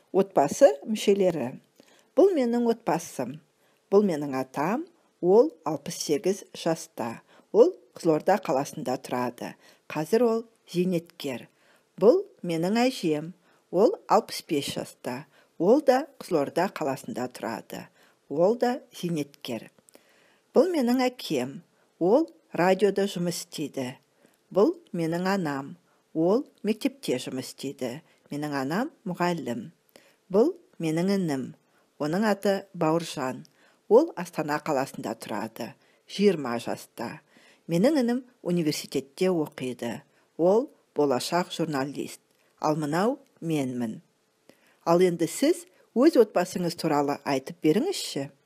Отбасы мүшелері. Бұл менің отбасым. Бұл менің атам, ол 68 жаста. Ол Қызылорда қаласында тұрады. Қазір ол зейнеткер. Бұл менің әжем. Ол 65 жаста. Ол да Қызылорда қаласында тұрады. Ол да зейнеткер. Бұл менің әкем. Ол радиода жұмыс істейді. Бұл менің анам. Ол мектепте жұмыс істейді. Менің анам мұғалім. Бұл менің інім. Оның аты Бауыржан. Ол Астана қаласында тұрады. 20 жаста. Менің інім университетте оқиды. Ол болашақ журналист. Ал мынау менмін. Ал енді сіз өз отбасыңыз туралы айтып беріңізші.